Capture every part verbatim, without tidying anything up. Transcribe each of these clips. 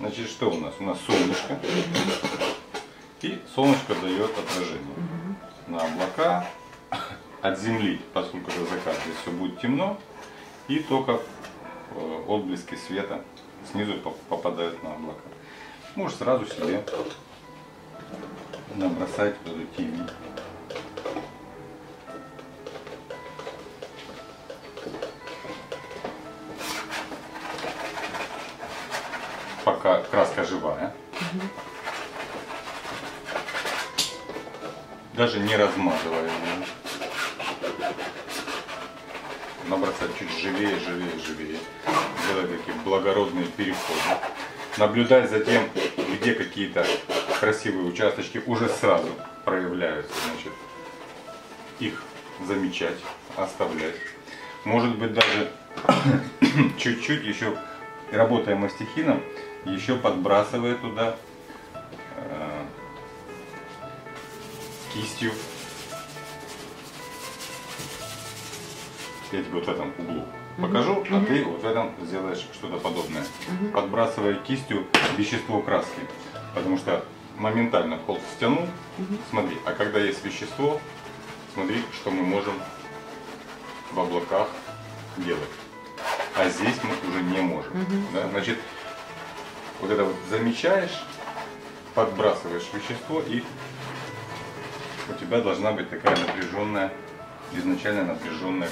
Значит, что у нас? У нас солнышко. И солнышко дает отражение на облака от земли, поскольку это закат, здесь все будет темно, и только отблески света снизу попадают на облака. Можешь сразу себе набросать вот эту тень. Пока краска живая. Угу. Даже не размазывая ее. Набросать чуть живее, живее, живее. Делать такие благородные переходы. Наблюдать за тем, где какие-то красивые участочки уже сразу проявляются. Значит, их замечать, оставлять. Может быть, даже чуть-чуть еще, работая мастихином, еще подбрасывая туда э, кистью. Я тебе вот в этом углу покажу, угу. А ты вот в этом сделаешь что-то подобное. Угу. Подбрасывая кистью вещество краски. Потому что моментально холст стянул. Угу. Смотри, а когда есть вещество, смотри, что мы можем в облаках делать. А здесь мы уже не можем. Угу. Да? Значит, вот это вот замечаешь, подбрасываешь вещество, и у тебя должна быть такая напряженная, изначально напряженная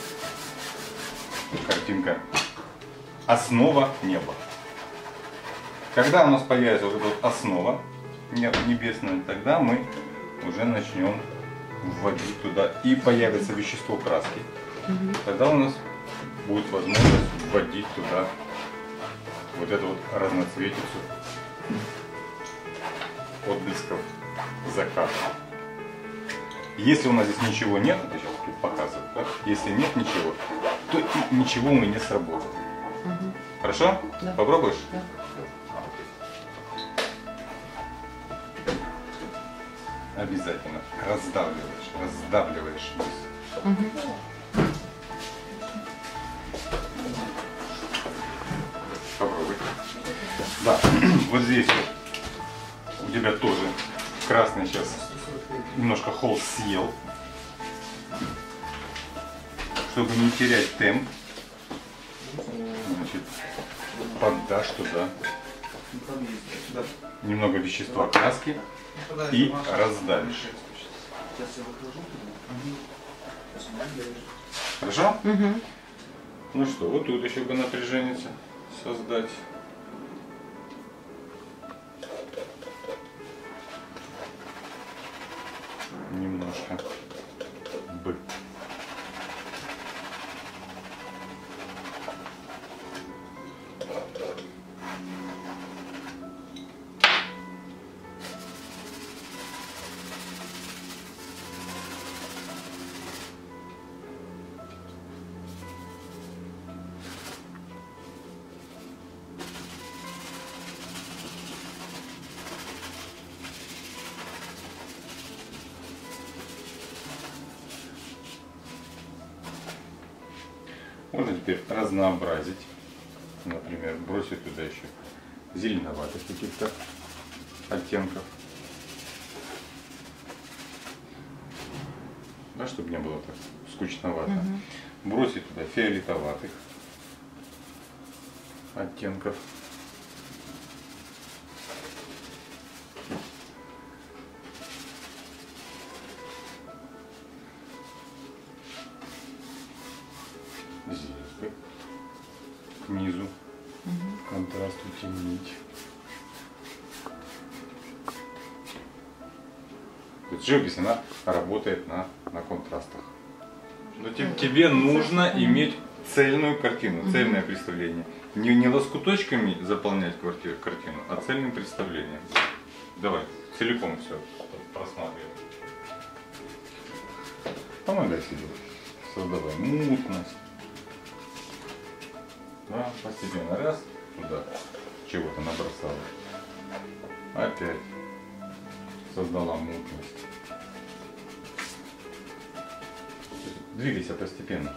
картинка. Основа неба. Когда у нас появится вот эта вот основа небесная, тогда мы уже начнем вводить туда, и появится вещество краски. Угу. Тогда у нас будет возможность вводить туда вот эту вот разноцветицу отблесков заката. Если у нас здесь ничего нет, это сейчас тут показываю, да? Если нет ничего, то и ничего мы не сработаем. Угу. Хорошо? Да. Попробуешь? Да. Обязательно раздавливаешь, раздавливаешь вниз. Угу. Попробуй. Да, вот здесь у тебя тоже красный сейчас немножко холст съел. Чтобы не терять темп, значит, поддашь туда немного вещества краски и раздавишь. Хорошо? Угу. Ну что, вот тут еще бы напряжение создать. Немножко бы. Можно теперь разнообразить, например, бросить туда еще зеленоватых каких-то оттенков, да, чтобы не было так скучновато. Угу. Бросить туда фиолетоватых оттенков. Здесь бы к низу угу. контраст утемнить. То есть живопись, она работает на, на контрастах. Но тебе, тебе нужно иметь цельную картину, угу. цельное представление. Не, не лоскуточками заполнять квартиру, картину, а цельным представлением. Давай, целиком все просматривай. Помогай себе, создавай мутность. Да, постепенно раз, туда чего-то набросала. Опять создала мутность. Двигайся постепенно.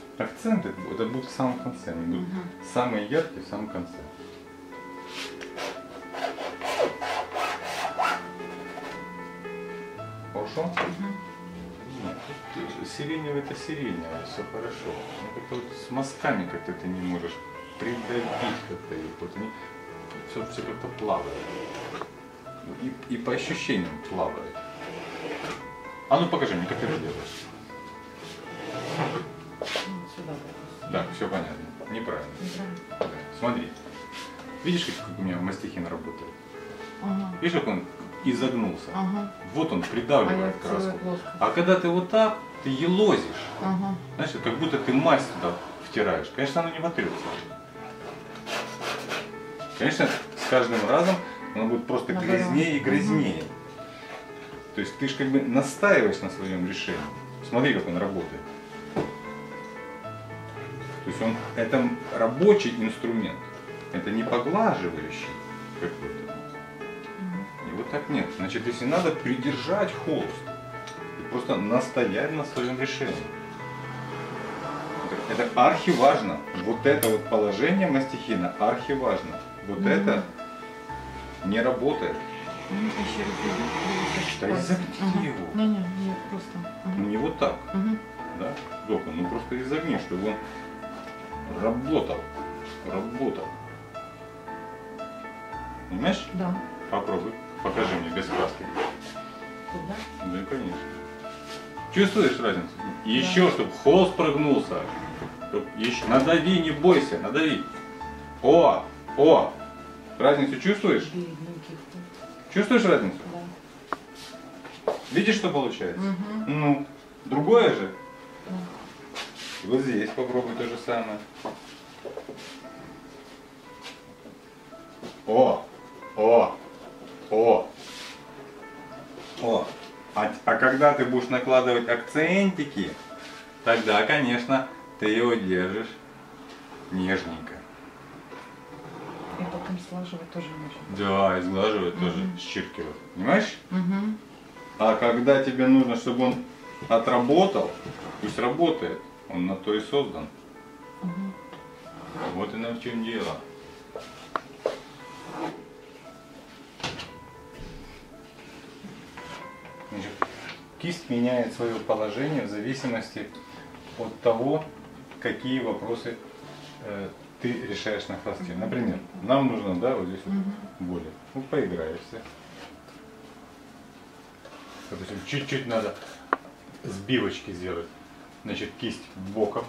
Акценты это будут в самом конце, они будут угу. самые яркие в самом конце. Хорошо? Угу. Нет, тут сиреневый это сиреневый, все хорошо. Но как-то вот с мазками как-то ты не можешь придавить как-то их. Вот они все, все как-то плавает. И, и по ощущениям плавает. А ну покажи мне, как ты это делаешь. Сюда. Да, все понятно. Неправильно. Да. Смотри. Видишь, как у меня мастихин работает? Ага. Видишь, как он изогнулся? Ага. Вот он придавливает А я краску. целую плоскость. А когда ты вот так, ты елозишь. Ага. Знаешь, как будто ты мазь туда втираешь. Конечно, оно не вотрется. Конечно, с каждым разом оно будет просто Наоборот. грязнее и грязнее. Угу. То есть ты же как бы настаиваешь на своем решении. Смотри, как он работает. То есть он, это рабочий инструмент. Это не поглаживающий какой-то. И вот так нет. Значит, если надо придержать холст, и просто настоять на своем решении. Это, это архиважно. Вот это вот положение мастихина архиважно. Вот Угу. это не работает. Еще раз. Да изогни его. Не, не, не, просто. Ну не вот так. Угу. Да? Дока, ну просто изогни, чтобы он работал. Работал. Понимаешь? Да. Попробуй. Покажи мне без краски. Туда? Да, конечно. Чувствуешь разницу? Еще, да. Чтобы холст прогнулся. Чтоб еще... Надави, не бойся, надави. О! О! Разницу чувствуешь? Бедненький. Чувствуешь разницу? Да. Видишь, что получается? Угу. Ну, другое же. Да. Вот здесь попробуй то же самое. О! О! О! О! А, а когда ты будешь накладывать акцентики, тогда, конечно, ты его держишь нежненько. И потом слаживать тоже можно. Да, и сглаживать Угу. тоже, счиркивать. Понимаешь? Угу. А когда тебе нужно, чтобы он отработал, пусть работает. Он на то и создан. Угу. Вот и на в чем дело. Значит, кисть меняет свое положение в зависимости от того, какие вопросы э, ты решаешь на холсте. Например, нам нужно, да, вот здесь вот более. Ну, поиграешься. Допустим, чуть-чуть надо сбивочки сделать. Значит, кисть боком.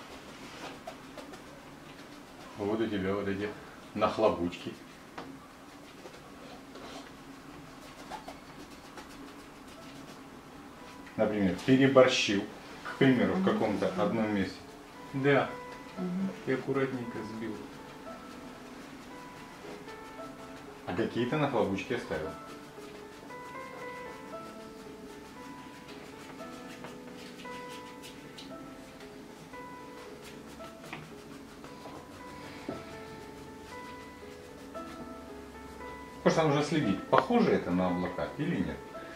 Вот у тебя вот эти нахлобучки. Например, переборщил, к примеру, в каком-то одном месте. Да. И аккуратненько сбил. А какие-то нахлобучки оставил. Просто нужно следить, похоже это на облака или нет.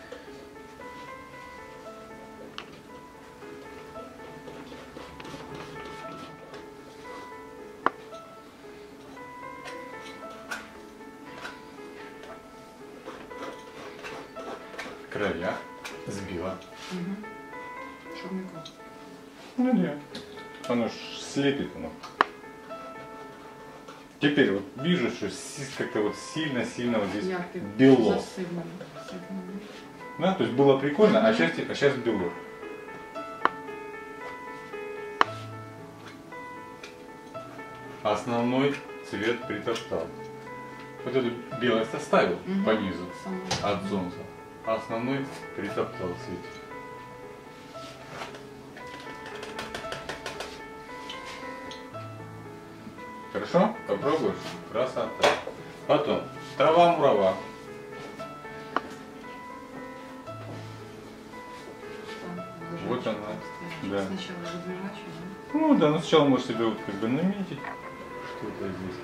Края сбила. Угу. Шурмяков. Ну нет. Оно ж слепит оно. Теперь вот вижу, что как-то вот сильно-сильно вот здесь Яркий. бело. Засыпано. Да, то есть было прикольно, а сейчас, а сейчас бело. Основной цвет притоптал. Вот это белое составил Угу. по низу Самое. от солнца. А основной притоптал цвет. Хорошо? Попробуешь? Красота. Потом трава-мурава. Вот она. Да. Сначала выдвижачью, да? Ну да, ну сначала можешь себе вот как бы наметить что-то здесь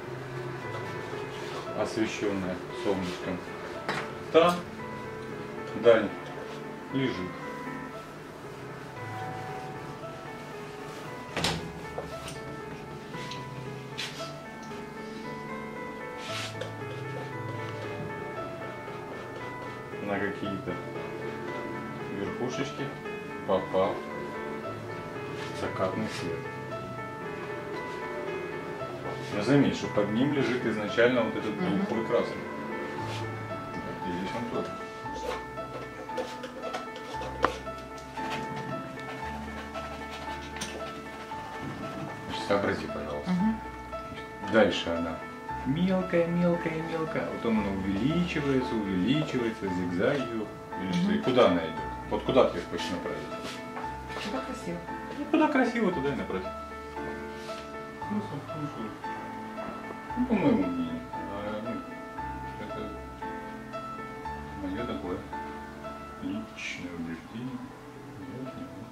освещенное солнышком. Там даль лежит. На какие-то верхушечке попал закатный свет. Но заметь, что под ним лежит изначально вот этот тухлый красный. И здесь он тоже. Сообрази, пожалуйста. Угу. Дальше она мелкая, мелкая, мелкая. Потом она увеличивается, увеличивается, зигзаги. Или что? И куда она идет? Вот куда ты их хочешь направить? Куда красиво. Ну, куда красиво, туда и направь. Ну, слушай. Ну, по моему мнению. А, ну, это мое такое личное убеждение. Я не знаю.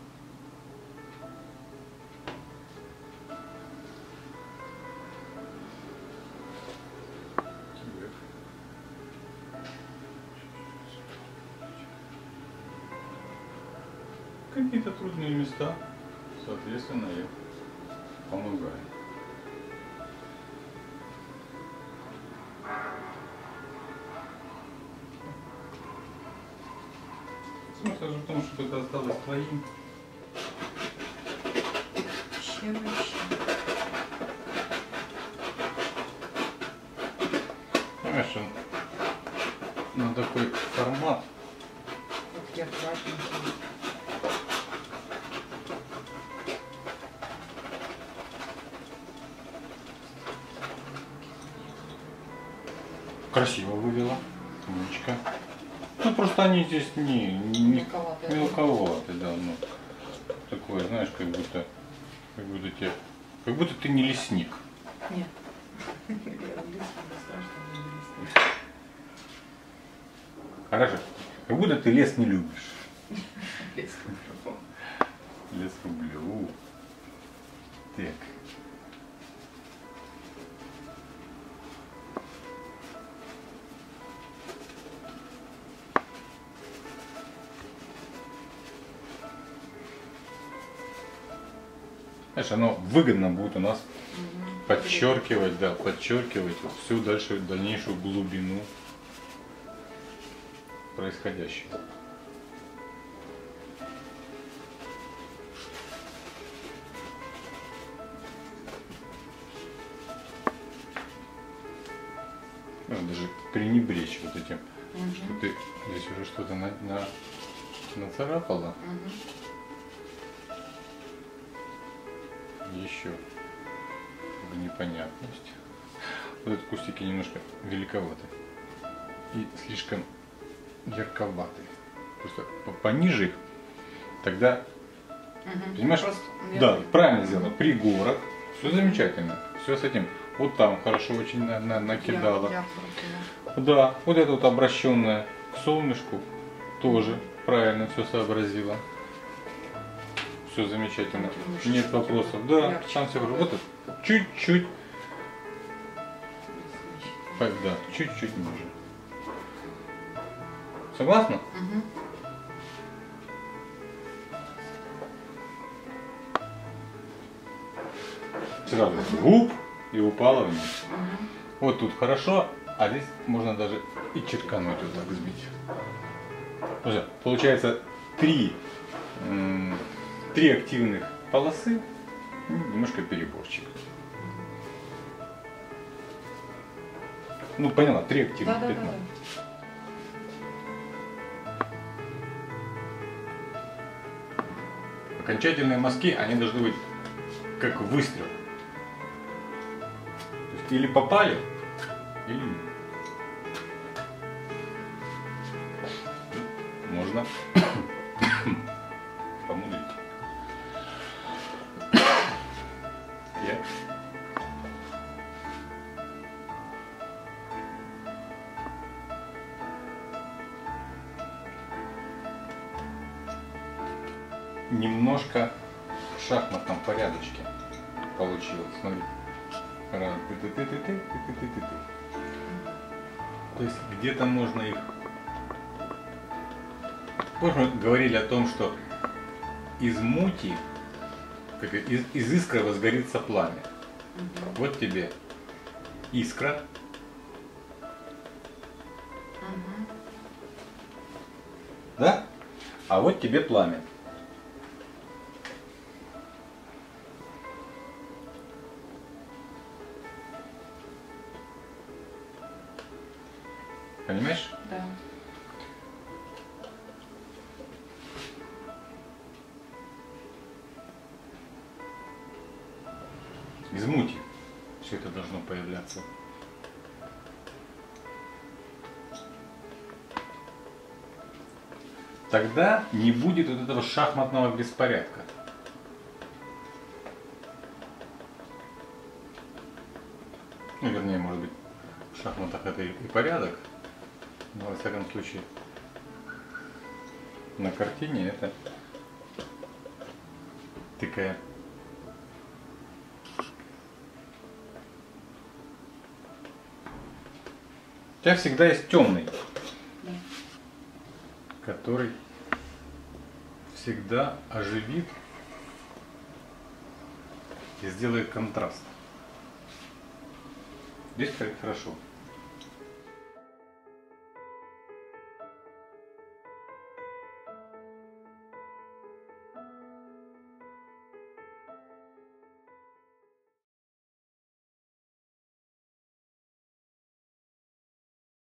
Какие-то трудные места, соответственно, я помогаю. Смысл же в том, что это осталось твоим. Чем еще? Понимаешь, он на такой формат. Вот я важненький. Красиво вывела. Умничка. Ну просто они здесь не, не Мелковатые. мелковатые, да, ну такое, знаешь, как будто, как будто тебе, как будто ты не лесник. Нет. Я в лес не страшно, не лес. Хорошо. Как будто ты лес не любишь. Лес люблю. Лес люблю. Так. Знаешь, оно выгодно будет у нас угу. подчеркивать, да, подчеркивать всю дальше, дальнейшую глубину происходящего. Ну, даже пренебречь вот этим, угу. что ты здесь уже что-то на, на, нацарапала. Угу. Еще в непонятность. Вот эти кустики немножко великоваты и слишком ярковаты. Просто пониже их, тогда, угу. понимаешь, просто, да, правильно сделано, пригорок, все замечательно, все с этим. Вот там хорошо очень на, на, накидала. Я, я да, вот это вот обращенное к солнышку тоже правильно все сообразила. Все замечательно. Нет вопросов. Да, там все хорошо. Вот чуть-чуть. Да, чуть-чуть ниже. Согласна? Угу. Сразу губ и упала вниз. Угу. Вот тут хорошо, а здесь можно даже и черкануть вот так сбить. Уже получается три. Три активных полосы, немножко переборчик. Ну, поняла, три активных да, пятна. Да, да, да. Окончательные мазки, они должны быть как выстрел. То есть или попали, или нет. Можно помудрить. Я. Немножко в шахматном порядочке получилось. Смотри. Раз, ты, ты, ты, ты, ты, ты, ты, ты, ты. То есть где-то можно их. Позже мы говорили о том, что из мути, как из, из искры возгорится пламя. Угу. Вот тебе искра. Угу. Да? А вот тебе пламя. Понимаешь? Да. Из мути все это должно появляться. Тогда не будет вот этого шахматного беспорядка. Ну, вернее, может быть, в шахматах это и порядок, но, во всяком случае, на картине это такая у тебя всегда есть темный, Да. который всегда оживит и сделает контраст. Здесь хорошо.